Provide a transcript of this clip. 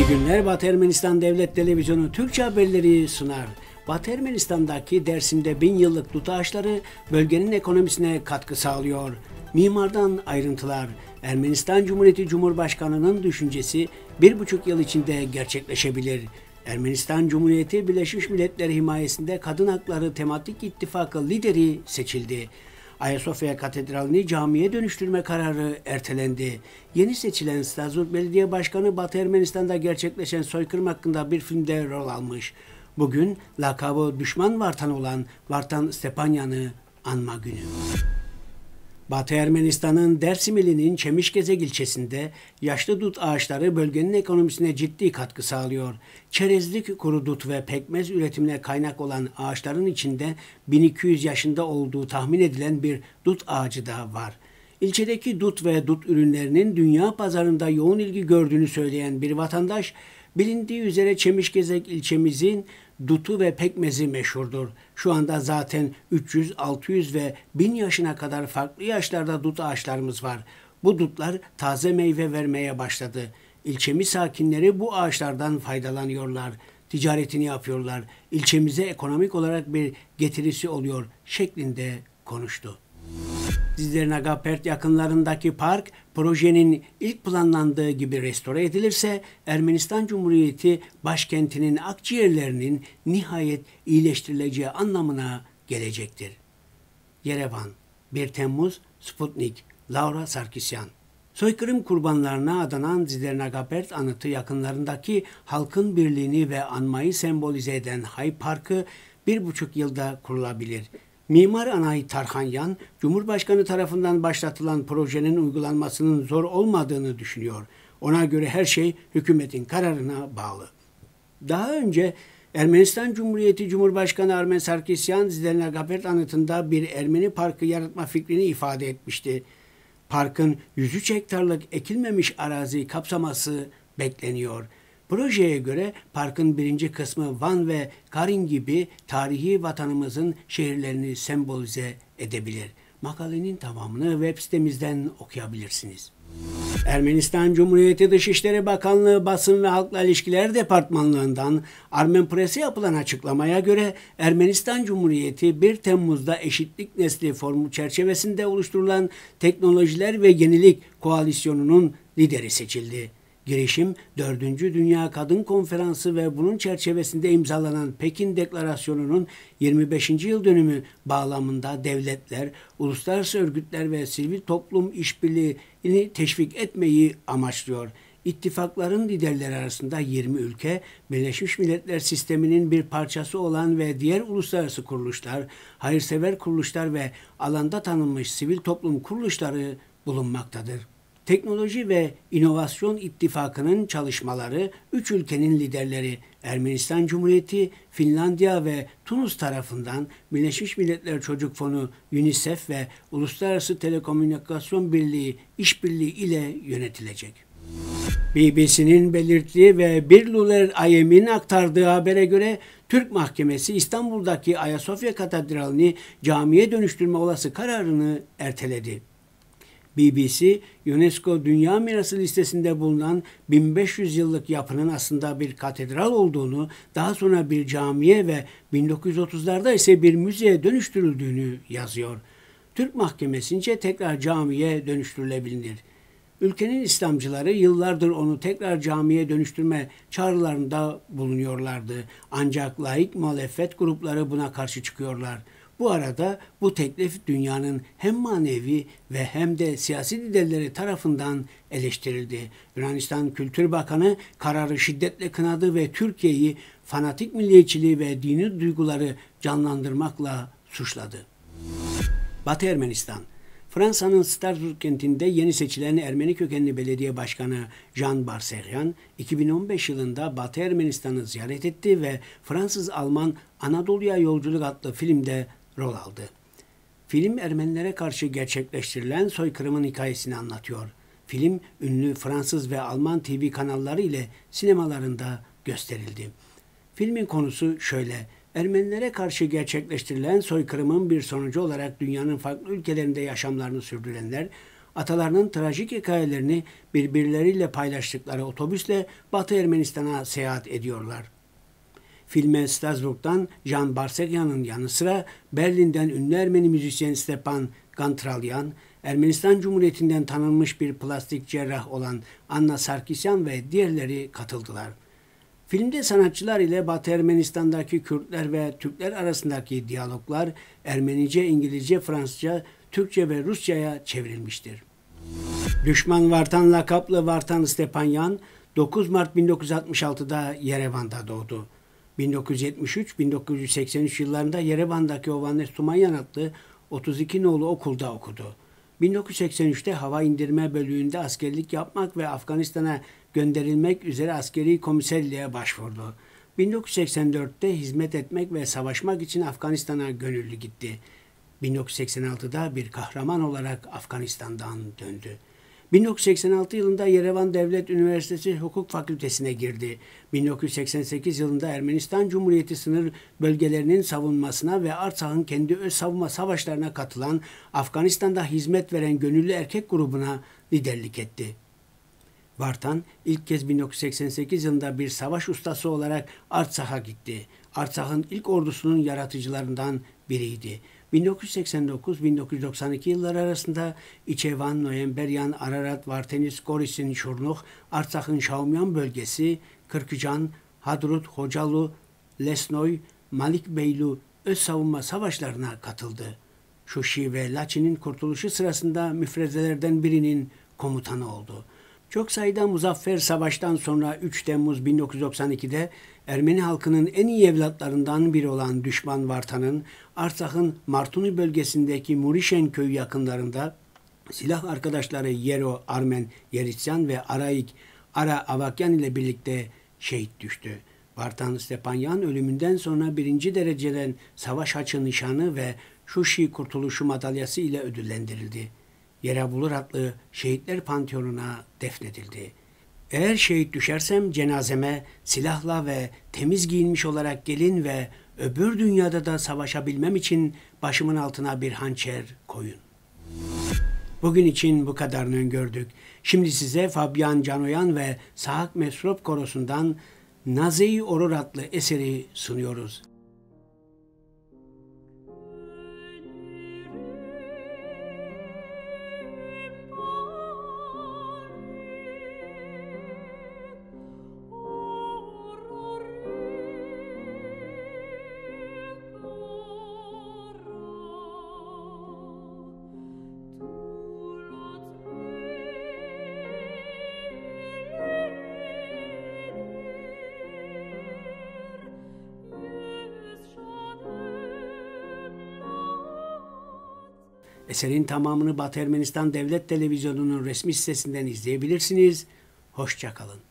günler. Batı Ermenistan Devlet Televizyonu Türkçe haberleri sunar. Batı Ermenistan'daki Dersim'de 1000 yıllık dut ağaçları bölgenin ekonomisine katkı sağlıyor. Mimardan ayrıntılar. Ermenistan Cumhuriyeti Cumhurbaşkanı'nın düşüncesi 1,5 yıl içinde gerçekleşebilir. Ermenistan Cumhuriyeti Birleşmiş Milletler himayesinde Kadın Hakları Tematik İttifakı lideri seçildi. Ayasofya Katedrali'ni camiye dönüştürme kararı ertelendi. Yeni seçilen Strasbourg Belediye Başkanı Batı Ermenistan'da gerçekleşen soykırım hakkında bir filmde rol almış. Bugün lakabı düşman Vartan olan Vartan Stepanyan'ı anma günü. Batı Ermenistan'ın Dersim ilinin Çemişgezek ilçesinde yaşlı dut ağaçları bölgenin ekonomisine ciddi katkı sağlıyor. Çerezlik, kuru dut ve pekmez üretimine kaynak olan ağaçların içinde 1200 yaşında olduğu tahmin edilen bir dut ağacı da var. İlçedeki dut ve dut ürünlerinin dünya pazarında yoğun ilgi gördüğünü söyleyen bir vatandaş, bilindiği üzere Çemişgezek ilçemizin dutu ve pekmezi meşhurdur. Şu anda zaten 300, 600 ve 1000 yaşına kadar farklı yaşlarda dut ağaçlarımız var. Bu dutlar taze meyve vermeye başladı. İlçemiz sakinleri bu ağaçlardan faydalanıyorlar. Ticaretini yapıyorlar. İlçemize ekonomik olarak bir getirisi oluyor şeklinde konuştu. Zizernagapert yakınlarındaki park projenin ilk planlandığı gibi restore edilirse Ermenistan Cumhuriyeti başkentinin akciğerlerinin nihayet iyileştirileceği anlamına gelecektir. Yerevan, 1 Temmuz, Sputnik, Laura Sarkisyan. Soykırım kurbanlarına adanan Zizernagapert anıtı yakınlarındaki halkın birliğini ve anmayı sembolize eden Hay Parkı 1,5 yılda kurulabilir. Mimar Anahi Tarhanyan, Cumhurbaşkanı tarafından başlatılan projenin uygulanmasının zor olmadığını düşünüyor. Ona göre her şey hükümetin kararına bağlı. Daha önce Ermenistan Cumhuriyeti Cumhurbaşkanı Armen Sarkisyan, Zizernagapert anıtında bir Ermeni parkı yaratma fikrini ifade etmişti. Parkın 103 hektarlık ekilmemiş arazi kapsaması bekleniyor. Projeye göre parkın birinci kısmı Van ve Karin gibi tarihi vatanımızın şehirlerini sembolize edebilir. Makalenin tamamını web sitemizden okuyabilirsiniz. Ermenistan Cumhuriyeti Dışişleri Bakanlığı Basın ve Halkla İlişkiler Departmanlığı'ndan Armen Press'e yapılan açıklamaya göre Ermenistan Cumhuriyeti 1 Temmuz'da Eşitlik Nesli Forumu çerçevesinde oluşturulan Teknolojiler ve Yenilik Koalisyonu'nun lideri seçildi. Girişim 4. Dünya Kadın Konferansı ve bunun çerçevesinde imzalanan Pekin Deklarasyonu'nun 25. yıl dönümü bağlamında devletler, uluslararası örgütler ve sivil toplum işbirliğini teşvik etmeyi amaçlıyor. İttifakların liderleri arasında 20 ülke, Birleşmiş Milletler sisteminin bir parçası olan ve diğer uluslararası kuruluşlar, hayırsever kuruluşlar ve alanda tanınmış sivil toplum kuruluşları bulunmaktadır. Teknoloji ve İnovasyon İttifakı'nın çalışmaları 3 ülkenin liderleri Ermenistan Cumhuriyeti, Finlandiya ve Tunus tarafından Birleşmiş Milletler Çocuk Fonu, UNICEF ve Uluslararası Telekomünikasyon Birliği işbirliği ile yönetilecek. BBC'nin belirttiği ve Birluler Ayem'in aktardığı habere göre Türk Mahkemesi İstanbul'daki Ayasofya Katedrali'ni camiye dönüştürme olası kararını erteledi. BBC, UNESCO Dünya Mirası listesinde bulunan 1500 yıllık yapının aslında bir katedral olduğunu, daha sonra bir camiye ve 1930'larda ise bir müzeye dönüştürüldüğünü yazıyor. Türk Mahkemesi'nce tekrar camiye dönüştürülebilir. Ülkenin İslamcıları yıllardır onu tekrar camiye dönüştürme çağrılarında bulunuyorlardı. Ancak laik muhalefet grupları buna karşı çıkıyorlar. Bu arada bu teklif dünyanın hem manevi ve hem de siyasi liderleri tarafından eleştirildi. Yunanistan Kültür Bakanı kararı şiddetle kınadı ve Türkiye'yi fanatik milliyetçiliği ve dini duyguları canlandırmakla suçladı. Batı Ermenistan. Fransa'nın Strasbourg kentinde yeni seçilen Ermeni kökenli belediye başkanı Jean Barseryan, 2015 yılında Batı Ermenistan'ı ziyaret etti ve Fransız-Alman Anadolu'ya Yolculuk adlı filmde rol aldı. Film Ermenilere karşı gerçekleştirilen soykırımın hikayesini anlatıyor. Film ünlü Fransız ve Alman TV kanalları ile sinemalarında gösterildi. Filmin konusu şöyle: Ermenilere karşı gerçekleştirilen soykırımın bir sonucu olarak dünyanın farklı ülkelerinde yaşamlarını sürdürenler, atalarının trajik hikayelerini birbirleriyle paylaştıkları otobüsle Batı Ermenistan'a seyahat ediyorlar. Filme Strasbourg'dan Jan Barsegyan'ın yanı sıra Berlin'den ünlü Ermeni müzisyen Stepan Gantralyan, Ermenistan Cumhuriyeti'nden tanınmış bir plastik cerrah olan Anna Sarkisyan ve diğerleri katıldılar. Filmde sanatçılar ile Batı Ermenistan'daki Kürtler ve Türkler arasındaki diyaloglar Ermenice, İngilizce, Fransızca, Türkçe ve Rusça'ya çevrilmiştir. Düşman Vartan lakaplı Vartan Stepanyan 9 Mart 1966'da Yerevan'da doğdu. 1973-1983 yıllarında Yerevan'daki Ovannes Tumanyan adlı 32 nolu okulda okudu. 1983'te hava indirme bölüğünde askerlik yapmak ve Afganistan'a gönderilmek üzere askeri komiserliğe başvurdu. 1984'te hizmet etmek ve savaşmak için Afganistan'a gönüllü gitti. 1986'da bir kahraman olarak Afganistan'dan döndü. 1986 yılında Yerevan Devlet Üniversitesi Hukuk Fakültesine girdi. 1988 yılında Ermenistan Cumhuriyeti sınır bölgelerinin savunmasına ve Artsak'ın kendi öz savunma savaşlarına katılan Afganistan'da hizmet veren gönüllü erkek grubuna liderlik etti. Vartan ilk kez 1988 yılında bir savaş ustası olarak Artsak'a gitti. Artsak'ın ilk ordusunun yaratıcılarından biriydi. 1989-1992 yılları arasında İçevan, Noyemberyan, Ararat, Vartenis, Goris'in Şurnuh, Artsak'ın Şaumyan bölgesi, Kırkıcan, Hadrut, Hocalu, Lesnoy, Malikbeylu öz savunma savaşlarına katıldı. Şuşi ve Laçin'in kurtuluşu sırasında müfrezelerden birinin komutanı oldu. Çok sayıda muzaffer savaştan sonra 3 Temmuz 1992'de Ermeni halkının en iyi evlatlarından biri olan Düşman Vartan'ın Artsak'ın Martuni bölgesindeki Murişen köyü yakınlarında silah arkadaşları Yero Armen Yeritsyan ve Araik Ara Avakyan ile birlikte şehit düştü. Vartan Stepanyan ölümünden sonra 1. dereceden savaş haçı nişanı ve Şuşi Kurtuluşu madalyası ile ödüllendirildi. Yerebulur adlı şehitler panteonuna defnedildi. Eğer şehit düşersem cenazeme silahla ve temiz giyinmiş olarak gelin ve öbür dünyada da savaşabilmem için başımın altına bir hançer koyun. Bugün için bu kadarını öngördük. Şimdi size Fabian Canoyan ve Sahak Mesrop Korosu'ndan Nazey Oror adlı eseri sunuyoruz. Eserin tamamını Batı Ermenistan Devlet Televizyonu'nun resmi sitesinden izleyebilirsiniz. Hoşça kalın.